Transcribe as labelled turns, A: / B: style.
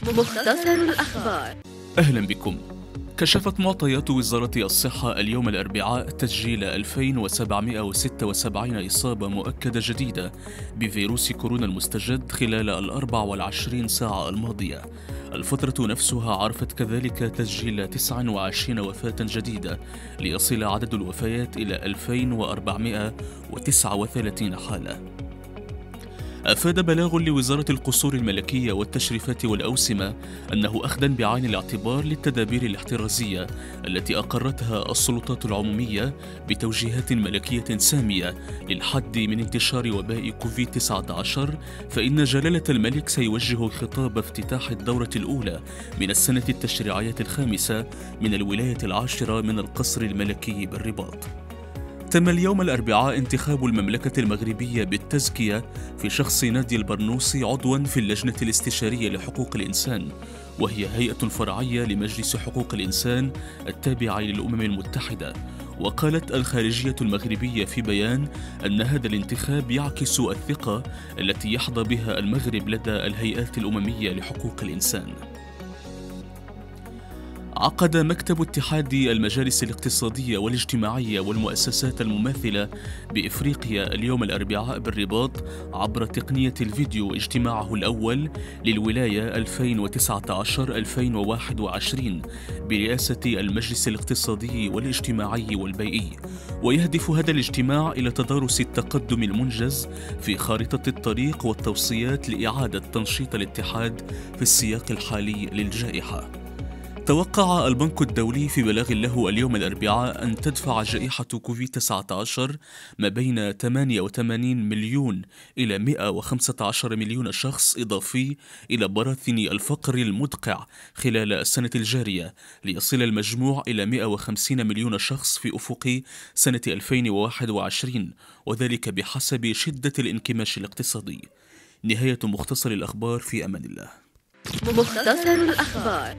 A: مختصر الأخبار.
B: أهلا بكم. كشفت معطيات وزارة الصحة اليوم الأربعاء تسجيل 2776 إصابة مؤكدة جديدة بفيروس كورونا المستجد خلال 24 ساعة الماضية. الفترة نفسها عرفت كذلك تسجيل 29 وفاة جديدة ليصل عدد الوفيات إلى 2439 حالة. أفاد بلاغ لوزارة القصور الملكية والتشريفات والأوسمة أنه أخذا بعين الاعتبار للتدابير الاحترازية التي أقرتها السلطات العمومية بتوجيهات ملكية سامية للحد من انتشار وباء كوفيد-19، فإن جلالة الملك سيوجه خطاب افتتاح الدورة الأولى من السنة التشريعية الخامسة من الولاية العاشرة من القصر الملكي بالرباط. تم اليوم الأربعاء انتخاب المملكة المغربية بالتزكية في شخص نادي البرنوسي عضواً في اللجنة الاستشارية لحقوق الإنسان، وهي هيئة فرعية لمجلس حقوق الإنسان التابعة للأمم المتحدة. وقالت الخارجية المغربية في بيان أن هذا الانتخاب يعكس الثقة التي يحظى بها المغرب لدى الهيئات الأممية لحقوق الإنسان. عقد مكتب اتحاد المجالس الاقتصادية والاجتماعية والمؤسسات المماثلة بإفريقيا اليوم الأربعاء بالرباط عبر تقنية الفيديو اجتماعه الأول للولاية 2019-2021 برئاسة المجلس الاقتصادي والاجتماعي والبيئي. ويهدف هذا الاجتماع إلى تدارس التقدم المنجز في خارطة الطريق والتوصيات لإعادة تنشيط الاتحاد في السياق الحالي للجائحة. توقع البنك الدولي في بلاغ له اليوم الأربعاء أن تدفع جائحة كوفيد-19 ما بين 88 مليون إلى 115 مليون شخص إضافي إلى براثن الفقر المدقع خلال السنة الجارية، ليصل المجموع إلى 150 مليون شخص في أفق سنة 2021، وذلك بحسب شدة الانكماش الاقتصادي. نهاية مختصر الأخبار، في أمان الله.
A: مختصر الأخبار.